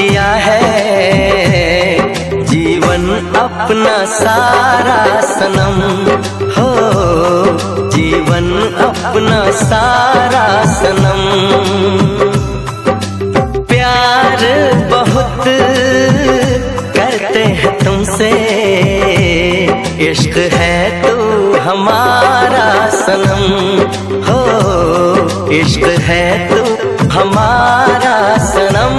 किया है जीवन अपना सारा सनम हो, जीवन अपना सारा सनम। प्यार बहुत करते हैं तुमसे, इश्क है तू हमारा सनम हो, इश्क है तू हमारा सनम।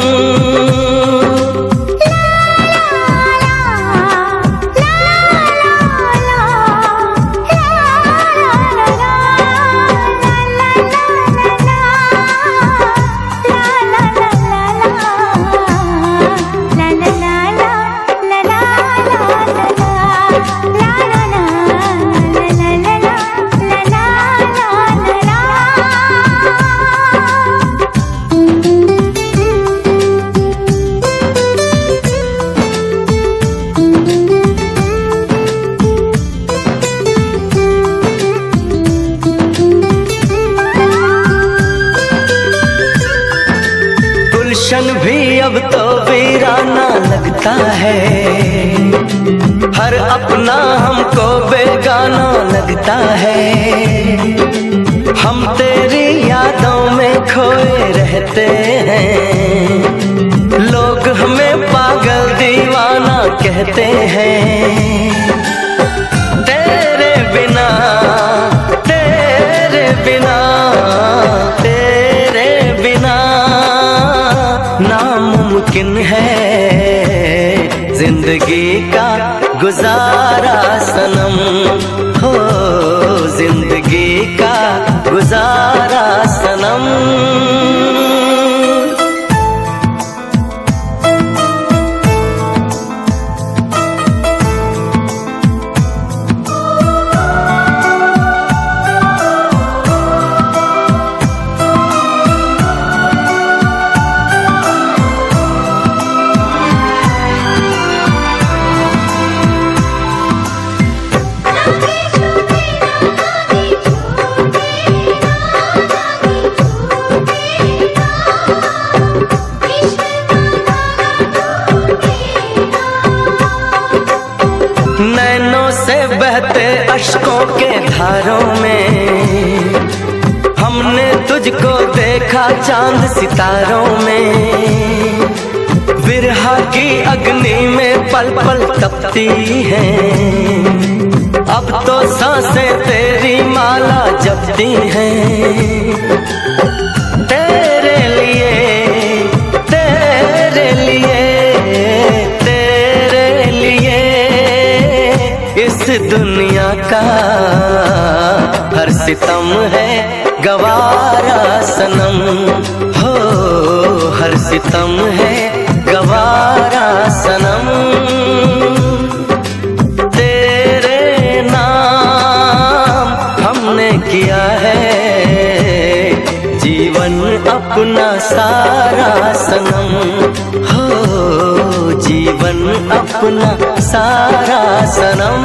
गुलशन भी अब तो वीराना लगता है, हर अपना हमको बेगाना लगता है। हम तेरी यादों में खोए रहते हैं, लोग हमें पागल दीवाना कहते हैं। तेरे बिना तेरे बिना तेरे बिना नामुमकिन है जिंदगी का गुजारा सनम हो, जिंदगी का गुजारा सनम। नैनों से बहते अश्कों के धारों में हमने तुझको देखा चांद सितारों में। विरहा की अग्नि में पल पल तपती हैं, अब तो सांसें तेरी माला जपती हैं। तेरे लिए तेरे लिए तेरे लिए इस दुनिया का हर सितम है गवारा सनम हो, हर सितम है गवारा सनम। तेरे नाम हमने किया है जीवन अपना सारा सनम हो, जीवन अपना सारा सनम।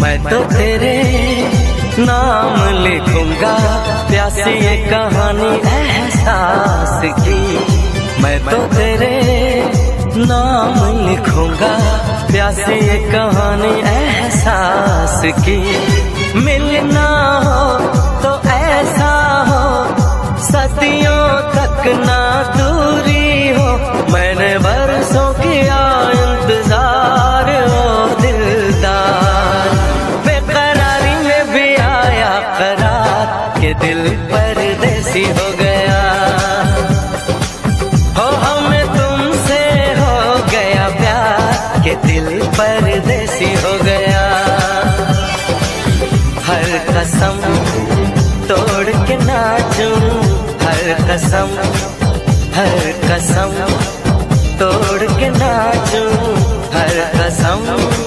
मैं तो तेरे नाम लिखूंगा प्यासी ये कहानी एहसास की। मैं तो तेरे नाम लिखूंगा प्यासी ये कहानी एहसास की। मिलना हो तो ऐसा हो सदियों तक ना दूरी हो। मैंने बरसों किया इंतजार ओ दिलदार, बेकरारी में भी आया करार के दिल परदेसी हो गया। हो हमें तुमसे हो गया प्यार के दिल परदेसी हो गया। हर कसम तोड़ के नाचूं, हर कसम तोड़ के नाचूं, हर कसम।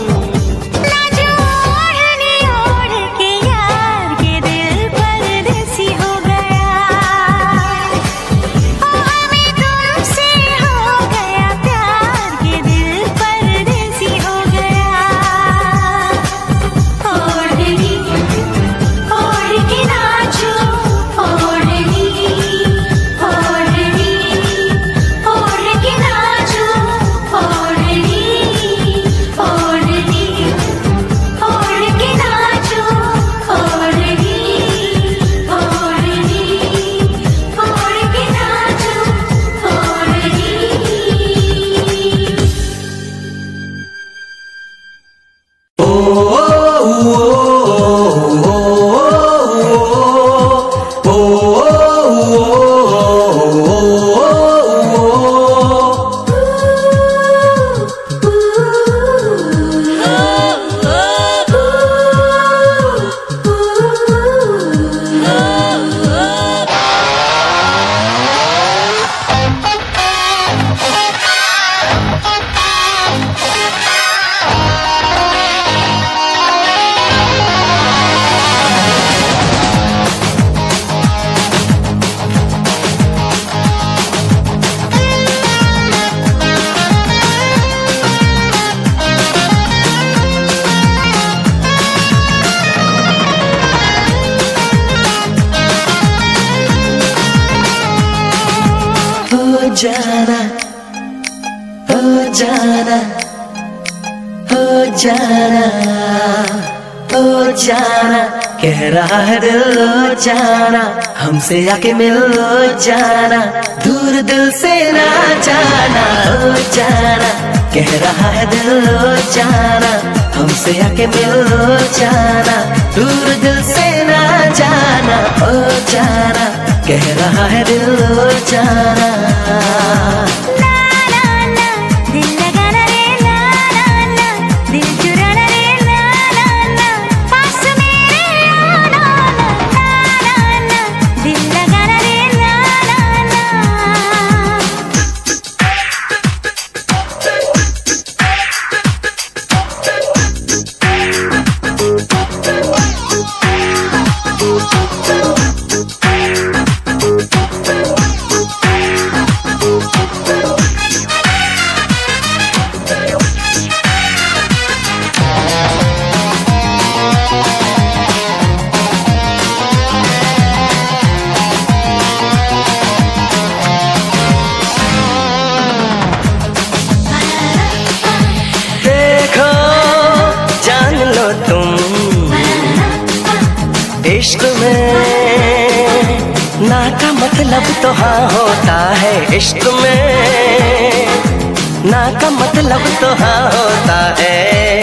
जाना हो जाना हो जाना हो जाना, कह रहा है दिल हो जाना, हमसे आके मिल हो जाना, दूर दिल से ना जाना हो जाना। कह रहा है दिल हो जाना, हमसे आके मिल हो जाना, दूर दिल से ना जाना हो जाना। कह रहा है दिल हो जाना। इश्क में ना का मतलब तो हाँ होता है, इश्क में ना का मतलब तो हाँ होता है।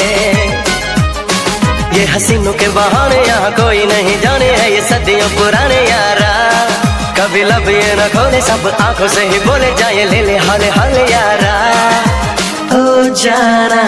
ये हसीनों के बहाने यहाँ कोई नहीं जाने है, ये सदियों पुराने यारा। कभी लब ये न खोले, सब आंखों से ही बोले जाए, ले ले हाले हाले यारा। हो जाना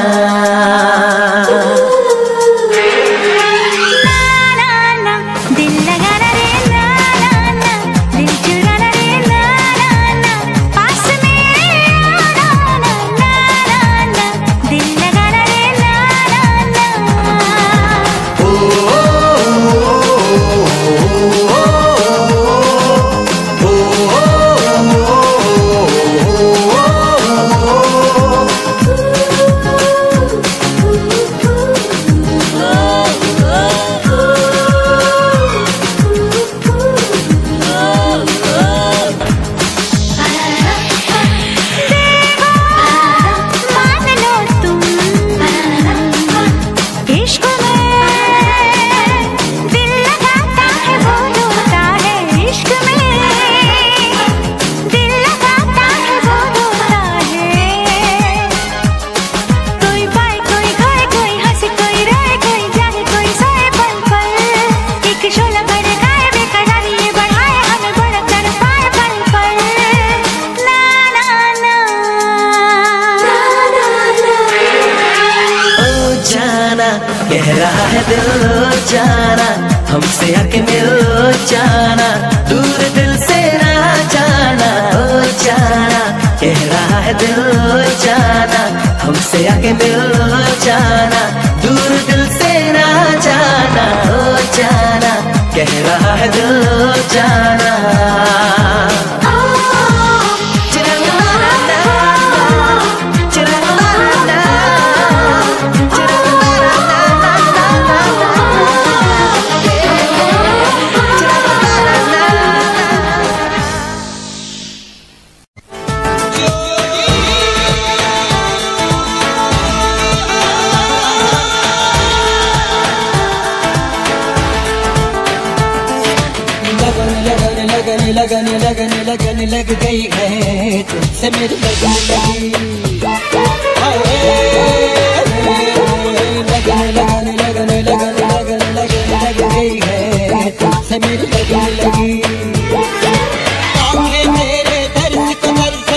कह रहा है दिल जाना, हमसे आके मिल जाना, दूर दिल से ना जाना, ओ जाना। कह रहा है दिल जाना, हमसे आके मिल जाना, दूर दिल से ना जाना, ओ जाना। कह रहा है दिल जाना। लगन लग गई है तुमसे मेरी लगन लगी। लगन लग गई है तुमसे मेरी लगन लगी। आंखें तेरे दर्द कमर से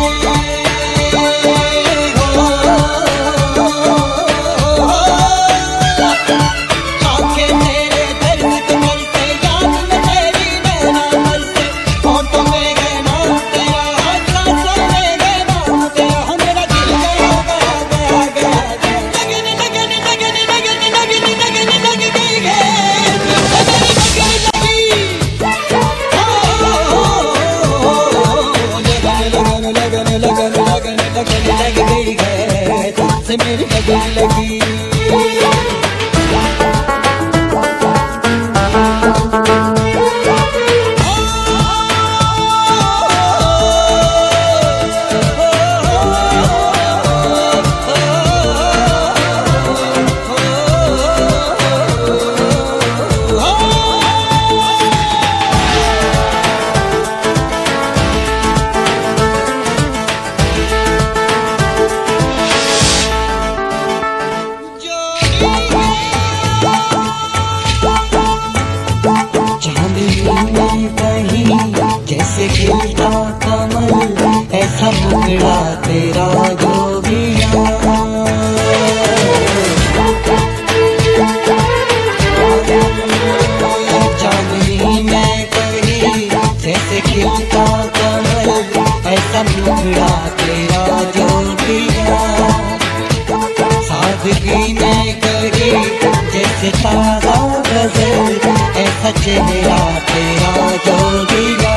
मेरी लगन लगी। जैसे खिलता कमल ऐसा मुखड़ा तेरा जोगिया। चांदनी मैं कही जैसे खिलता कमल ऐसा मुखड़ा तेरा जोगिया। सादगी मैं कही जैसे ताजा गजल ऐसा चेहरा तेरा जोगिया।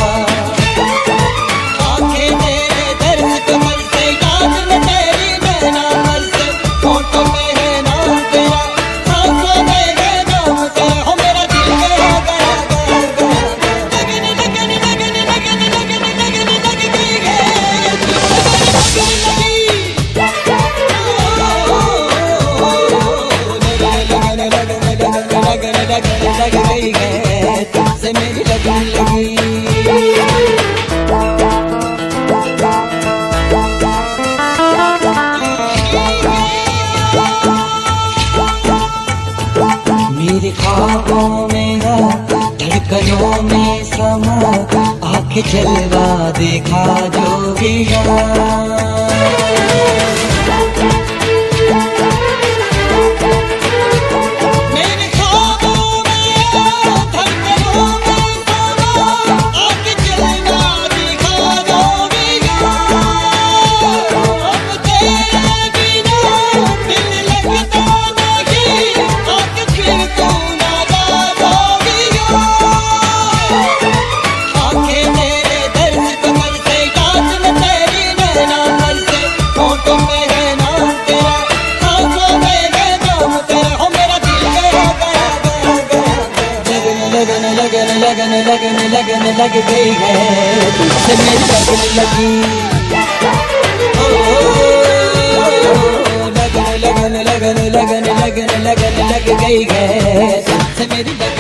आंखें तेरे दर्द कमर से याद न तेरी बहना मर से फोटो में है नाम तेरा सांसों में है नाम तेरा। हो मेरा दिल गया गया गया गया लगन लगन लगन लगन लगन लगन लग गई है लगन लगी। लगन लग गई है तुमसे मेरी लगन लगी। मेरे ख्वाबों में ना धड़कनों में समा आंखें जलवा देखा जोगिया। लगन लग गई है तुमसे मेरी लगन लगी। लगन लगन लगन लगन लगन लग गई है तुमसे मेरी लगन।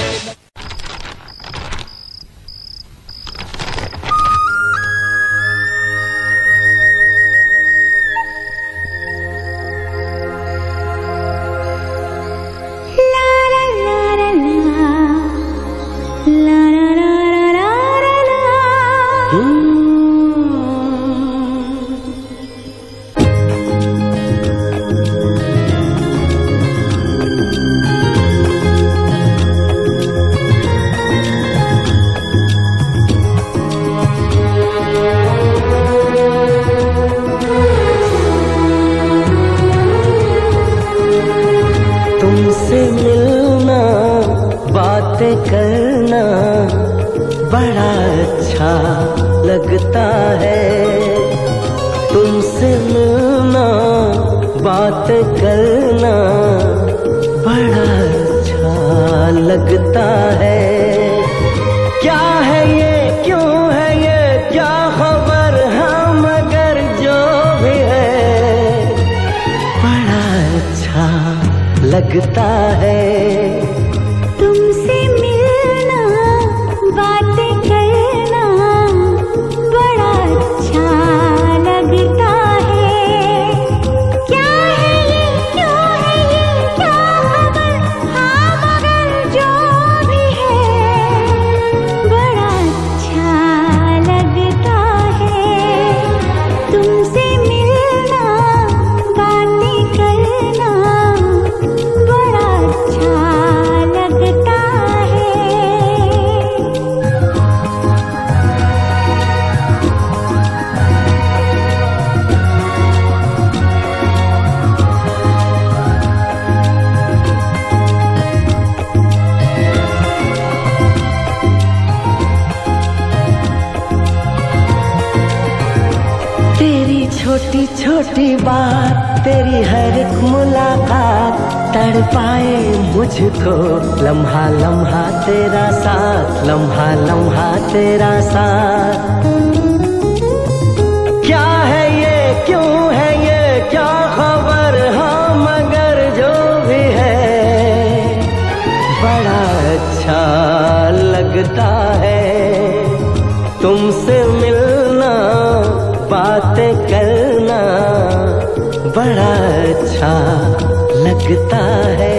तुमसे मिलना बातें करना बड़ा अच्छा लगता है। तुमसे मिलना बातें करना बड़ा अच्छा लगता है। क्या है ये, क्यों है ये, क्या खबर, हम मगर जो भी है बड़ा अच्छा लगता है। तुमसे मिलना बातें करना बड़ा अच्छा लगता है। क्या है ये, क्यों है ये, क्या खबर, हाँ मगर जो भी है बड़ा अच्छा लगता है। तुमसे मिलना बातें करना बड़ा अच्छा लगता है। तेरी छोटी छोटी बात, तेरी हर एक मुलाकात तड़पाए मुझको। लम्हा लम्हा तेरा साथ, लम्हा लम्हा तेरा साथ। क्या है ये, क्यों है ये, क्या खबर, हाँ मगर जो भी है बड़ा अच्छा लगता है। तुमसे मिलना बातें करना बड़ा अच्छा लगता है।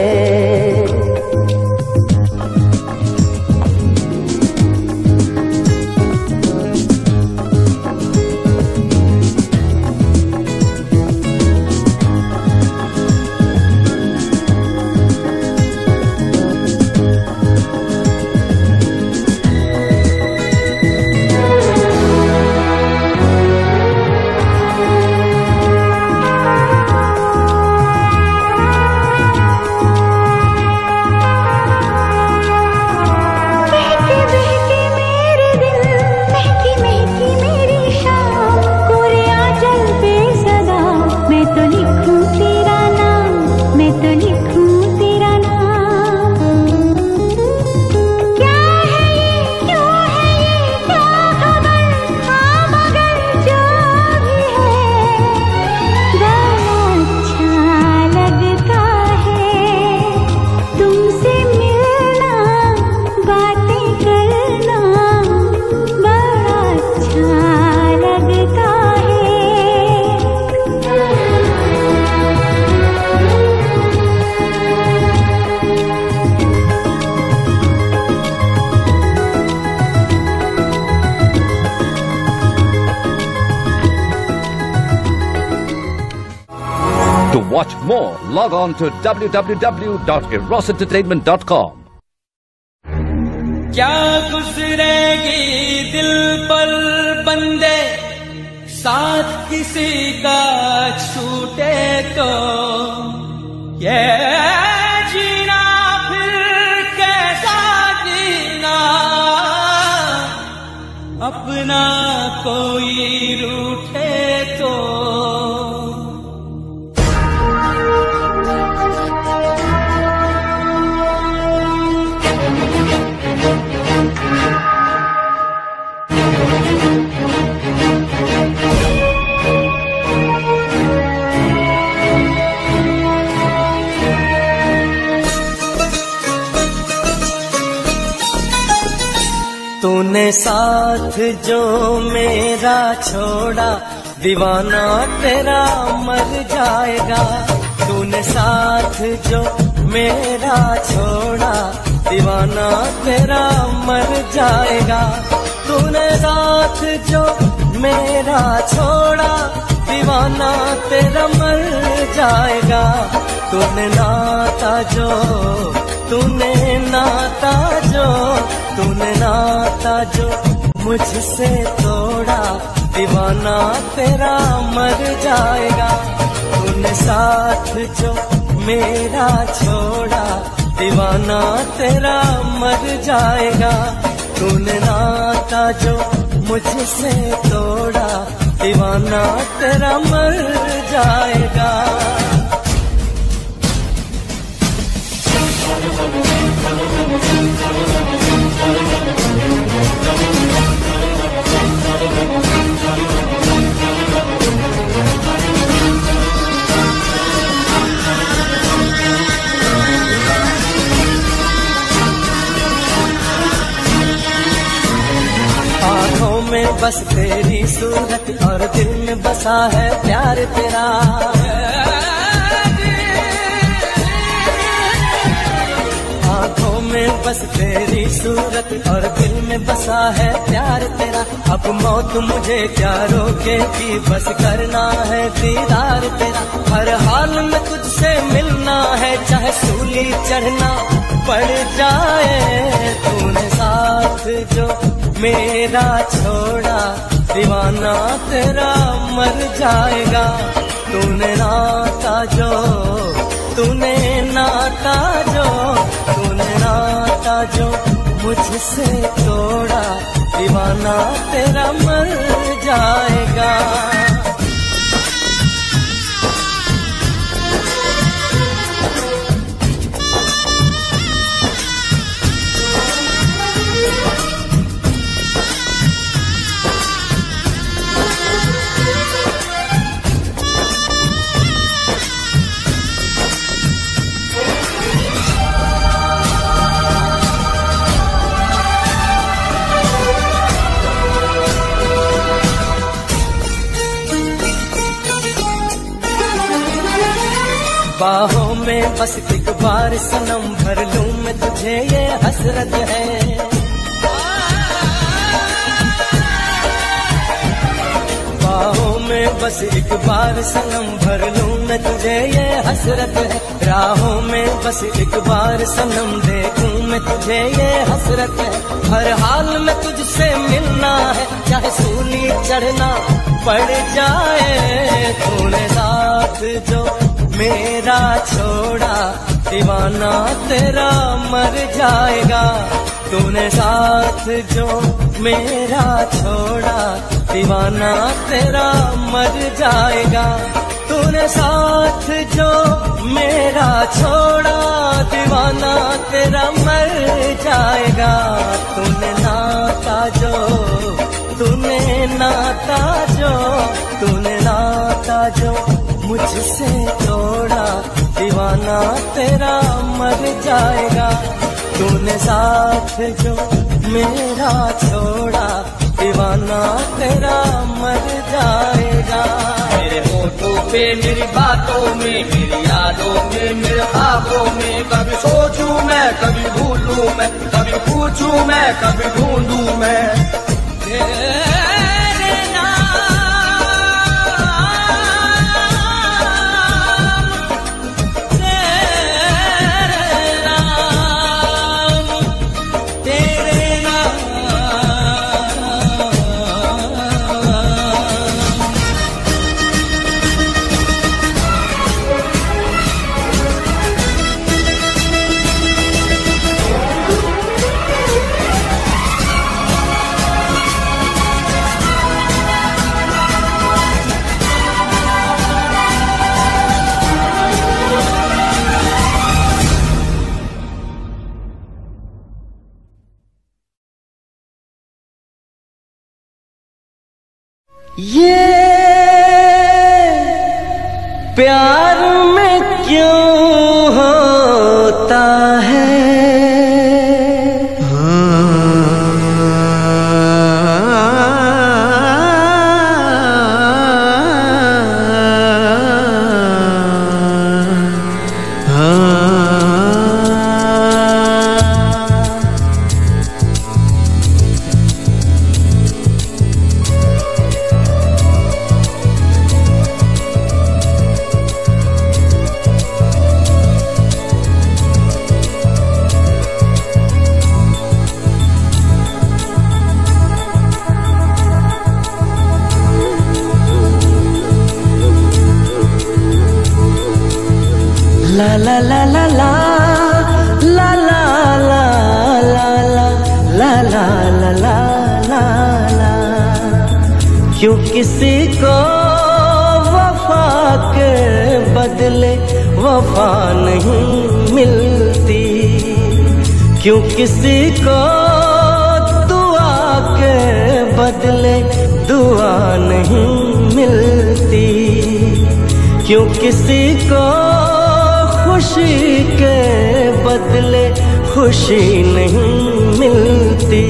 To watch more, log on to www.erosentertainment.com. क्या गुजरेगी दिल पर बंदे, साथ किसी का छूटे तो ये जीना फिर कैसा जीना, अपना कोई रूठे तो। तूने साथ जो मेरा छोड़ा, दीवाना तेरा मर जाएगा। तूने साथ जो मेरा छोड़ा, दीवाना तेरा मर जाएगा। तूने साथ जो मेरा छोड़ा, दीवाना तेरा मर जाएगा। तूने नाता जो, तूने नाता जो, तूने नाता जो मुझसे तोड़ा, दीवाना तेरा मर जाएगा। तूने साथ जो मेरा छोड़ा दीवाना तेरा मर जाएगा। तूने नाता जो मुझसे तोड़ा दीवाना तेरा मर जाएगा। आँखों में बस तेरी सूरत और दिल में बसा है प्यार तेरा। आँखों में बस तेरी सूरत और दिल में बसा है प्यार तेरा। अब मौत मुझे क्या रोकेगी, बस करना है दीदार तेरा। हर हाल में तुझसे मिलना है, चाहे सूली चढ़ना पड़ जाए। तूने साथ जो मेरा छोड़ा दीवाना तेरा मर जाएगा। तूने नाता जो तूने नाता जो मुझसे तोड़ा दीवाना तेरा मर जाएगा। बाहों में बस एक बार सनम भर लूं मैं तुझे, ये हसरत है। बाहों में बस एक बार सनम भर लूं मैं तुझे, ये हसरत है। राहों में बस एक बार सनम देखूं मैं तुझे, ये हसरत है। हर हाल में तुझसे मिलना है, चाहे सूली चढ़ना पड़ जाए। तूने साथ जो मेरा छोड़ा दीवाना तेरा मर जाएगा। तूने साथ जो मेरा छोड़ा दीवाना तेरा मर जाएगा। तूने साथ जो मेरा छोड़ा दीवाना तेरा मर जाएगा। तूने नाता जो मुझसे तोड़ा दीवाना तेरा मर जाएगा। तूने साथ जो मेरा छोड़ा दीवाना तेरा मर जाएगा। मेरे होठों पे मेरी बातों में, मेरी यादों में, मेरे ख्वाबों में, कभी सोचूं मैं कभी भूलूं मैं, कभी पूछूं मैं कभी ढूंढूं मैं। ये प्यार में क्यों होता है, क्यों किसी को वफा के बदले वफा नहीं मिलती, क्यों किसी को दुआ के बदले दुआ नहीं मिलती, क्यों किसी को खुशी के बदले खुशी नहीं मिलती।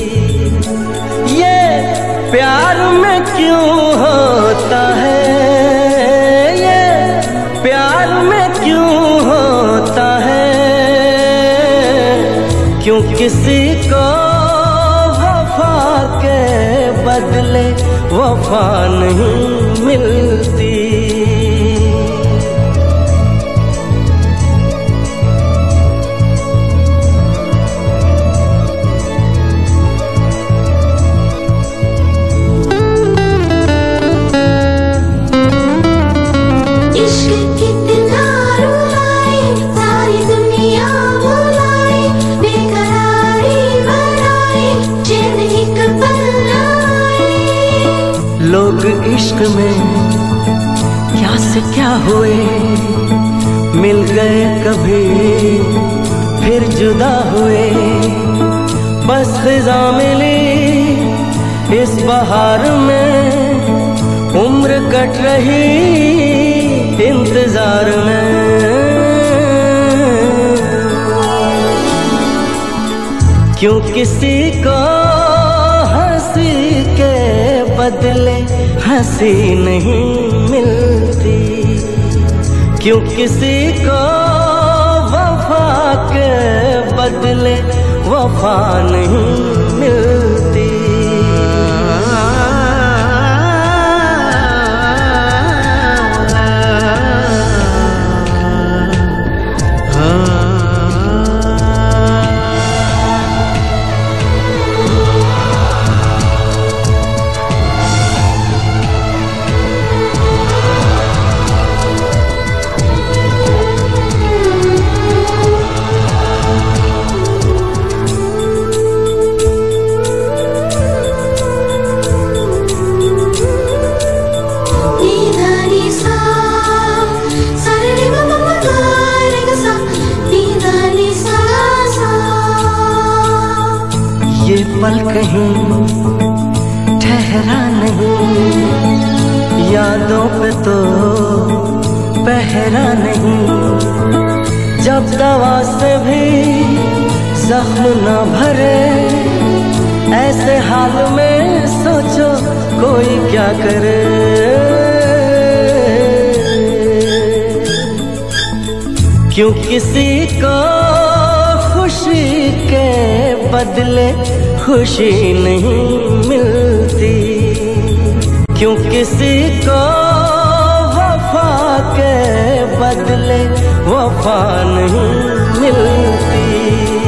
ये प्यार में क्यों होता है, ये प्यार में क्यों होता है, क्यों किसी को वफा के बदले वफा नहीं मिलती। लोग इश्क में क्या से क्या हुए, मिल गए कभी फिर जुदा हुए, बस खिज़ा मिली इस बहार में, उम्र कट रही इंतजार में। क्यों किसी को हंसी के बदले हंसी नहीं मिलती, क्यों किसी को वफा के बदले वफा नहीं मिलती। ये पल कहीं ठहरा नहीं, यादों पे तो पहरा नहीं, जब दवा से भी जख्म न भरे, ऐसे हाल में सोचो कोई क्या करे। क्यों किसी को खुशी के बदले खुशी नहीं मिलती, क्यों किसी को वफा के बदले वफा नहीं मिलती।